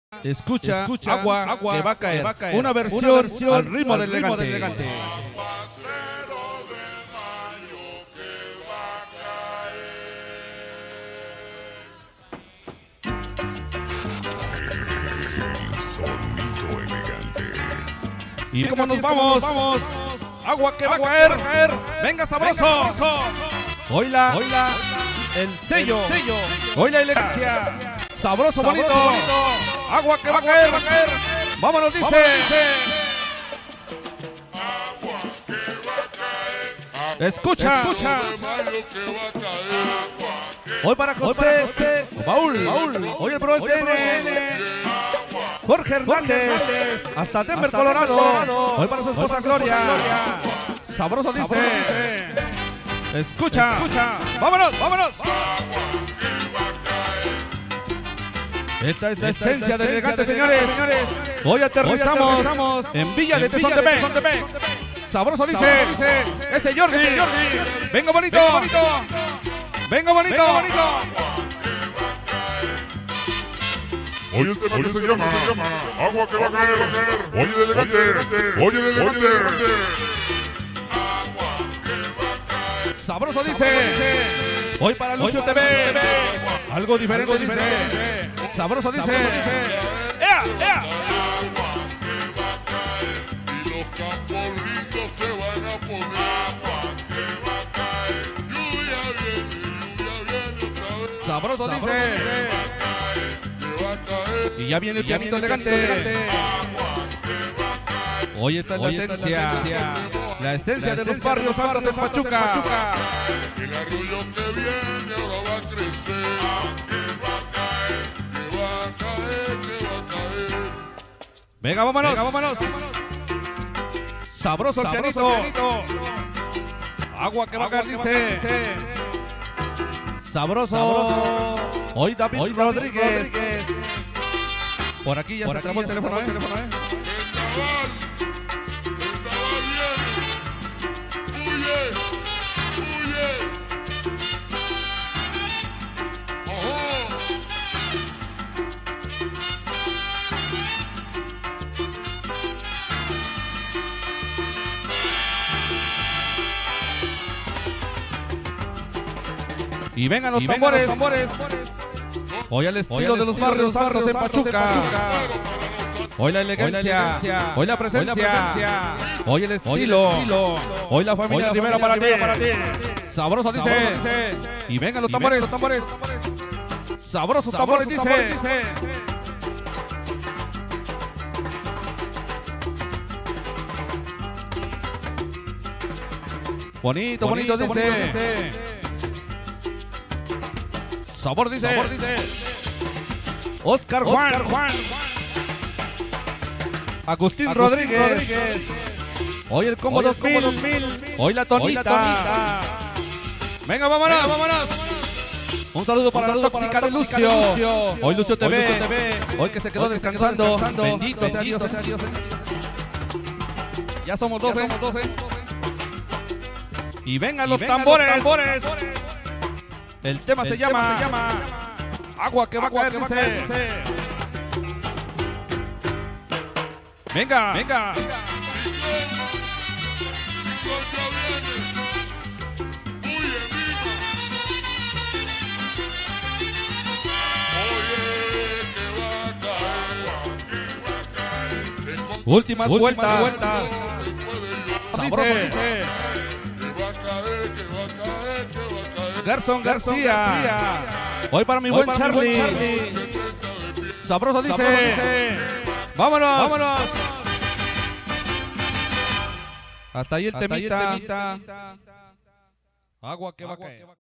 Escucha, agua que va a caer. Una versión al ritmo del elegante. El sonido elegante. Y como nos vamos, agua que va a caer. Venga sabroso. Oíla, el sello. Oíla elegancia. Sabroso, bonito. Agua que va a caer. Vámonos, dice. Escucha. Hoy para José. Baúl. Hoy el pro TN. Jorge Hernández. Hasta Denver, Colorado. Hoy para su esposa Gloria. Sabroso, dice. Escucha. Vámonos. Esta es la esencia del elegante, señores. Hoy aterrizamos en Villa de Tesón de B. Sabroso, dice. Ese Jordi. Venga bonito. Oye el tema que se llama Agua que va a caer. Oye el elegante. Sabroso, dice. Hoy para Lucio TV. Algo diferente, dice. Sabroso, dice. ¡Ea! Y los campos lindos se van a poner. Lluvia viene otra vez. Sabroso, dice. Y ya viene el pianito elegante. Hoy está la esencia. La esencia de los barrios altos en Pachuca. El arroyo que viene ahora va a crecer. Que va a caer. Venga, vámonos. Sabroso el pianito. Agua que va a caer, dice. Sabroso. Hoy David Rodríguez. Por aquí ya se trabó el teléfono, El Naval viene. Huye. Ojo. Y vengan los tambores. Hoy al estilo de los barrios altos en Pachuca. Hoy la elegancia. Hoy la presencia. Hoy el estilo. Hoy la familia Rivera para ti. Sabroso, dice. Y vengan los tambores. Sabrosos tambores, dice. Bonito, dice. Sabor, dice. Oscar Juan. Agustín Rodríguez. Hoy el combo 2000. Hoy la tonita. Venga, vámonos. Un saludo para la tóxica de Lucio. Hoy Lucio TV. Hoy que se quedó descansando. Bendito sea Dios. Ya somos 12. Y vengan los tambores. El tema se llama Agua que va a caer, dice. Venga. Últimas vueltas. Sabroso, dice. Gerson García. Hoy para mi buen Charlie. Sabroso, dice. Vámonos. Hasta ahí el temita. Agua que va a caer.